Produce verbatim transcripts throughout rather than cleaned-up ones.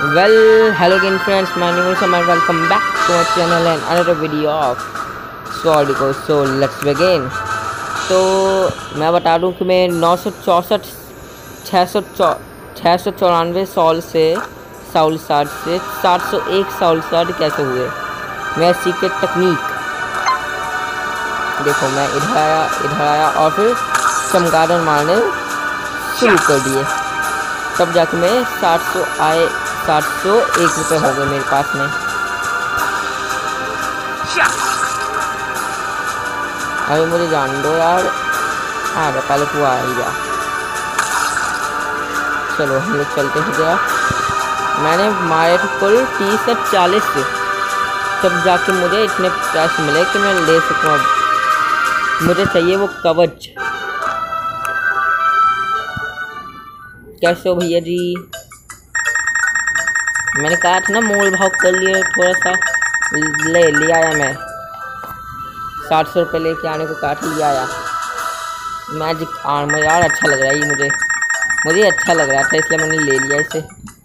Well, hello again friends, my name is Samar. Welcome back to my channel and another video of Sword Eco. So let's begin. तो मैं बता दूं कि मैं नौ सौ चौंसठ छः सौ छः सौ चौरानवे सॉल से साउल सार्ड से सात सौ एक साउल सार्ड कैसे हुए, मेरा सीक्रेट टेक्निक देखो। मैं इधर आया इधर आया और फिर चमगादड़ मारने शुरू कर दिए, तब जाके मैं सात सौ आए सात सौ एक रुपये हो गए मेरे पास में। अरे मुझे जान दो यार, हाँ पहले तू आ ही जा। चलो हम लोग चलते हैं। गया मैंने मारे थे कुल तीस से चालीस से, तब जाके मुझे इतने पैसे मिले कि मैं ले सकूँ। अब मुझे चाहिए वो कवच। कैसे हो भैया जी? मैंने कहा था ना मोल भाव कर लिए, थोड़ा सा ले लिया आया। मैं साठ सौ रुपये लेके आने को कहा था, लिया आया। मैजिक आर्मर यार अच्छा लग रहा है ये मुझे मुझे अच्छा लग रहा था, इसलिए मैंने ले लिया इसे।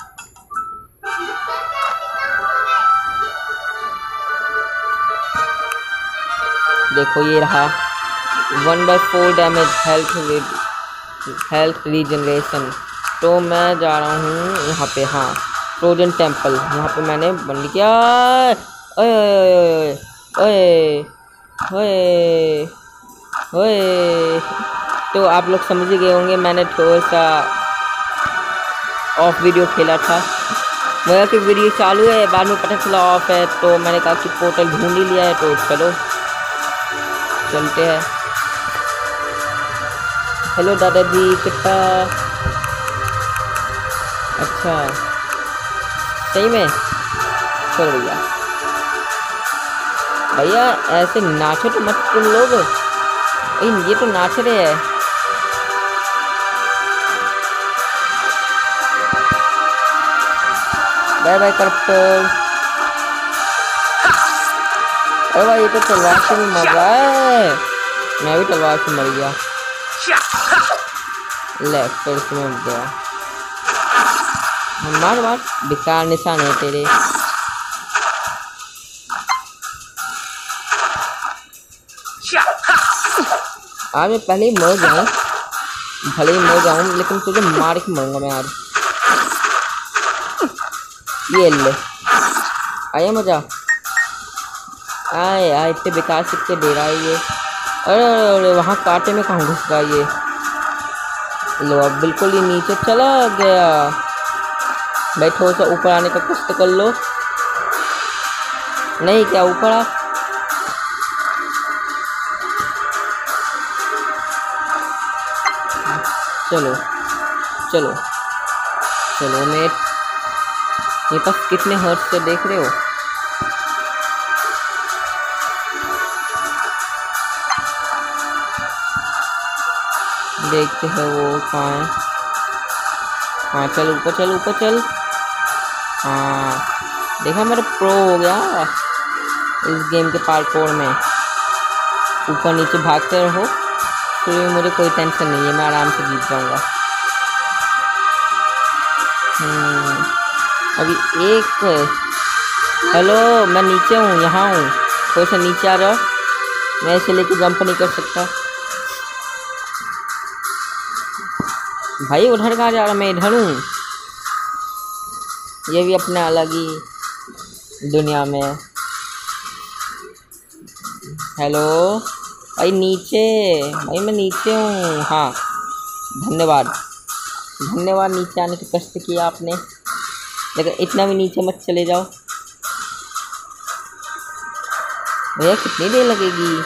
देखो ये रहा one by four damage health health regeneration. तो मैं जा रहा हूँ यहाँ पे, हाँ ट्रोजन टेम्पल। यहाँ पे मैंने बंद किया। ओए ओए ओए ओए ओए। तो आप लोग समझ ही गए होंगे, मैंने थोड़ा सा ऑफ वीडियो खेला था। मेरा कि वीडियो चालू है, बाद में पता चला ऑफ है, तो मैंने कहा कि पोर्टल ढूंढ ही लिया है, तो चलो चलते हैं। हेलो दादाजी, कितना अच्छा सही में। चलो भैया भैया ऐसे नाचो तो मत तुम लोग। ये तो नाच रहे हैं। Bye bye corrupter. अरे भाई ये तो तलवार से भी मर रहा है। मैं भी तलवार से मर गया। ले फिर से मर गया। मार मार, बेकार निशान है तेरे। आज मैं पहले ही मर जाऊँ, भले ही मर जाऊँ, लेकिन तुझे मार के मरूंगा मैं आज। ये ले आया मजा। आए आए इतने बेकार सिक्के दे रहा है ये। अरे अरे वहाँ कांटे में कहाँ घुस रहा ये। लो अब बिल्कुल ही नीचे चला गया। भाई थोड़ा सा ऊपर आने का कष्ट कर लो। नहीं क्या ऊपर आ। चलो चलो चलो। मैं ये पास कितने हर्ट्ज से देख रहे हो? देखते हैं वो कहाँ है। हाँ चल ऊपर चल ऊपर चल। हाँ देखा मेरा प्रो हो गया इस गेम के पार्कोर में। ऊपर नीचे भागते रहो, फिर मुझे कोई टेंशन नहीं है, मैं आराम से जीत जाऊंगा। हम्म अभी एक हेलो मैं नीचे हूँ, यहाँ हूँ। थोड़ा सा नीचे आ जाओ, मैं इसे लेके जंप नहीं कर सकता। भाई उधर कहाँ जा रहा? मैं इधर हूँ। ये भी अपने अलग ही दुनिया में। हेलो भाई नीचे, भाई मैं नीचे हूँ। हाँ धन्यवाद धन्यवाद नीचे आने के कष्ट किया आपने, लेकिन इतना भी नीचे मत चले जाओ भैया। कितनी देर लगेगी?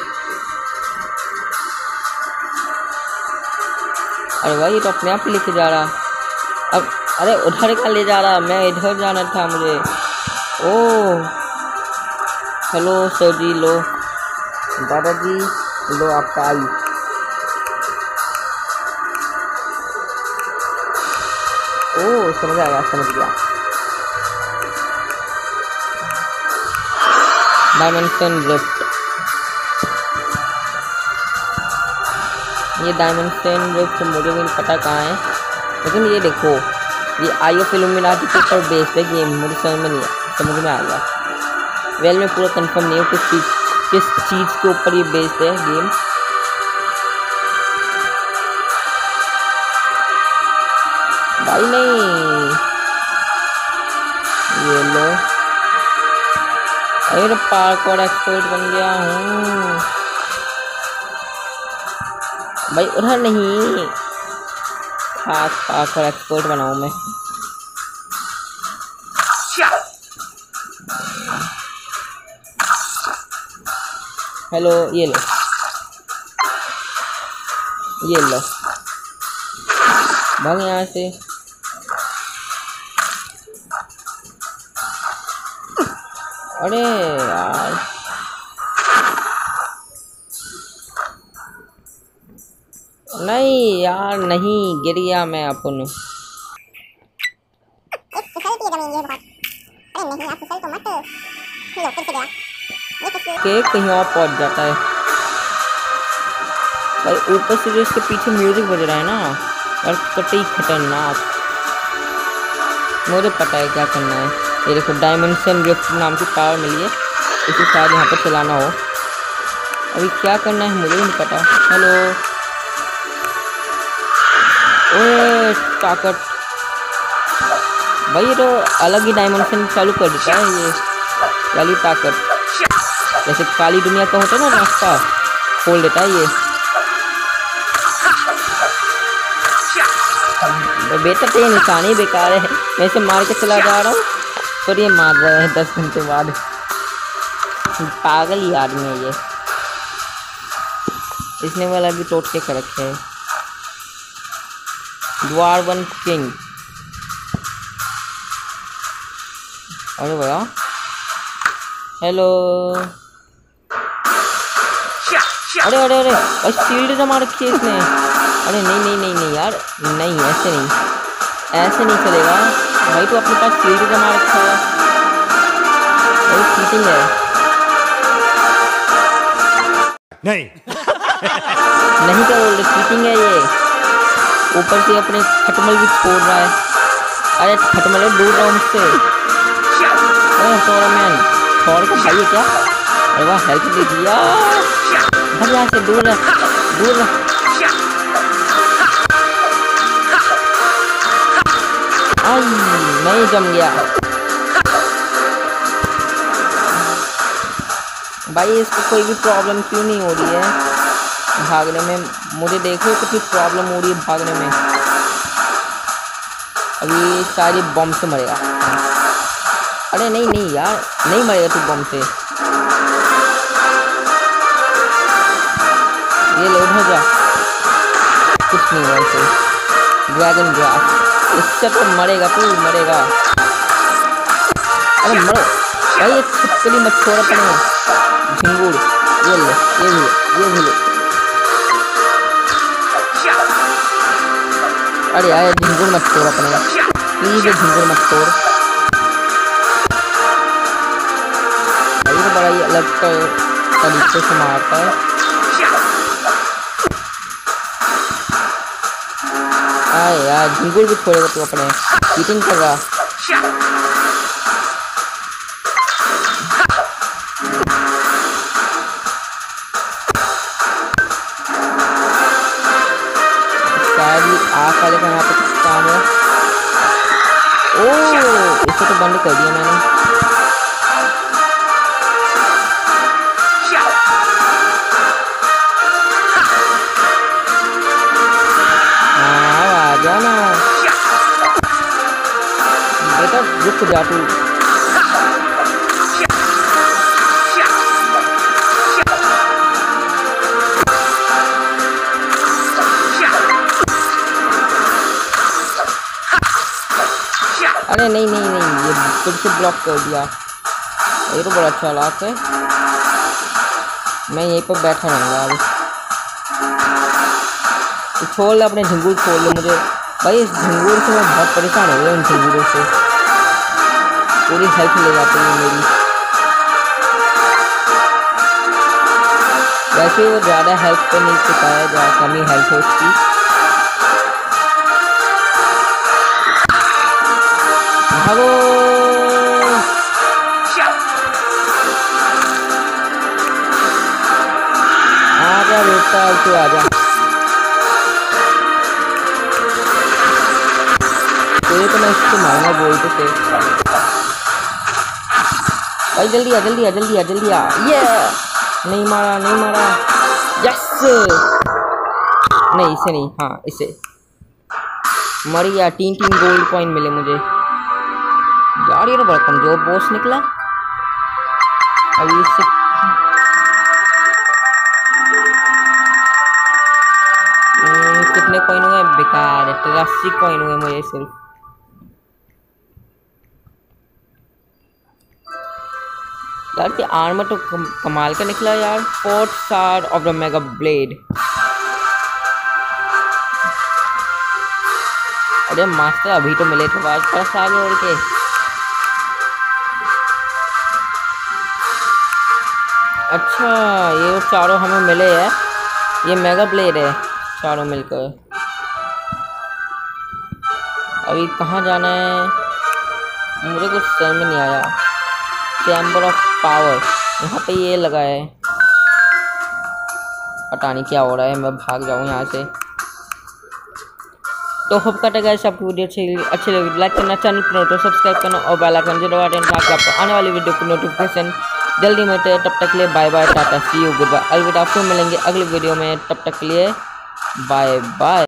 अरे भाई ये तो अपने आप ही लेके जा रहा। अब अरे उधर का ले जा रहा, मैं इधर जाना था मुझे। ओह हेलो सर जी, लो दादाजी, लो आपका आई। ओह समझ आ गया समझ गया। डायमेंशन रिफ्ट, ये डायमेंशन रिफ्ट मुझे भी नहीं पता कहाँ है, लेकिन ये देखो ये आई ऑफ इल्यूमिनाटी के ऊपर बेस्ड है गेम, मुझे समझ में नहीं समझ में आ गया। वेल मैं पूरा कंफर्म नहीं हूँ किस चीज़ किस चीज़ के ऊपर ये बेस्ड है गेम। भाई नहीं, ये लो, अरे पार्कोर एक्सपर्ट बन गया हूँ भाई। उधर नहीं, खास पार्कोर एक्सपर्ट बनाऊँ मैं। हेलो, ये लो, ये लो, भाग यहाँ से। अरे यार, नहीं यार, नहीं, गिर गया मैं अपन। केक कहीं और पहुंच जाता है भाई। ऊपर से जो इसके पीछे म्यूजिक बज रहा है ना और कतई खतरनाक। मुझे पता है क्या करना है। ये देखो, डायमेंशन गिफ्ट नाम की पावर मिली है, इसे शायद यहाँ पर चलाना हो। अभी क्या करना है मुझे नहीं पता। हेलो, ओए ताकत भाई, ये तो अलग ही डायमेंशन चालू कर देता है ये वाली ताकत। जैसे काली दुनिया का होता है ना, रास्ता खोल देता है ये। बेटा तो ये निशान ही बेकार है, मैं इसे मार के चला जा रहा हूँ और ये मार रहा है दस घंटे बाद। पागल ही आदमी है ये। इसने वाला भी टोट के कर रखे है। द्वारवन किंग, अरे भैया, हेलो। अरे अरे अरे भाई, शील्ड जमा रखी है इसने। अरे नहीं नहीं नहीं नहीं यार, नहीं ऐसे नहीं, ऐसे नहीं चलेगा भाई। तो अपने पास शील्ड जमा रखा है, भाई चीटिंग है। नहीं नहीं क्या बोल रहे, चीटिंग है ये। ऊपर से अपने खटमल भी छोड़ रहा है। अरे खटमल दूर रहा मुझसे। अरे थोड़ा मैन थोड़ा को भाई है क्या? अरे वाह, हेल्प दे दिया। भाई यहाँ से दूर रह, दूर रह। आई नहीं जम गया भाई। इसको कोई भी प्रॉब्लम क्यों नहीं हो रही है भागने में? मुझे देखो कितनी प्रॉब्लम हो रही है भागने में। अभी सारी बम से मरेगा। अरे नहीं नहीं यार, नहीं मरेगा तू बम से। ये लो, उधर जा, कुछ नहीं है इसे। ड्रैगन ग्रास, इससे तो मरेगा तू, मरेगा। अरे मरो भाई, ये छिपकली मत छोड़ अपने। झिंगुर, ये ले, ये भी ले, ये भी ले। अरे यार, झिंगुर मत छोड़ अपने, प्लीज ये झिंगुर मत छोड़। ये तो बड़ा ही अलग तरीके से मारता है। आए यार, झिंगुर भी छोड़ेगा तू अपने, चीटिंग कर रहा। आग वाले का यहाँ पे कुछ काम है। ओह, इसे तो बंद कर दिया मैंने। हाँ, आ जा ना बेटा, रुक जा तू। अरे नहीं नहीं नहीं, ये फिर से ब्लॉक कर दिया। ये तो बड़ा अच्छा हालात है। मैं यहीं पर बैठा रहूँगा अब। तो छोड़ ले अपने झिंगुर, छोड़ ले मुझे भाई। इस झिंगुर से मैं बहुत परेशान हो गया, उन झिंगुरों से। पूरी हेल्थ ले जाती है मेरी। वैसे वो ज़्यादा हेल्थ पे नहीं चुका है, ज़्यादा कम ही हेल्थ है उसकी। भागो। आजा बेटा तू आजा। तेरे तो मैं इसको मारूंगा बोलते थे। भाई जल्दी आ जल्दी आ जल्दी आ जल्दी आ। ये नहीं मारा नहीं मारा। यस नहीं इसे नहीं, हाँ इसे मर गया। तीन तीन गोल्ड कॉइन मिले मुझे यार। ये तो बड़ा कमजोर बॉस निकला। अभी इससे कितने कॉइन हुए? बेकार है, तिरासी कॉइन हुए मुझे सिर्फ। यार कि आर्मर तो कम, कमाल का निकला यार। Fourth star of the mega blade. अरे मास्टर अभी तो मिले थे बाद पास आगे और के। अच्छा ये चारों हमें मिले हैं। ये मेगा ब्लेड है चारों मिलकर। अभी कहाँ जाना है मुझे कुछ समझ में नहीं आया। चैम्बर ऑफ पावर यहाँ पे ये लगा है। पता नहीं क्या हो रहा है, मैं भाग जाऊँ यहाँ से। तो होप करते गाइस आपको वीडियो अच्छी अच्छी लगी लाइक करना, चैनल पर तो सब्सक्राइब करना और बेल आइकन जरूर दबाना ताकि आपको आने वाली वीडियो की नोटिफिकेशन जल्दी मिलते है। तब तक के लिए bye bye tata see you goodbye. अलविदा, फिर मिलेंगे अगली वीडियो में। तब तक के लिए बाय बाय।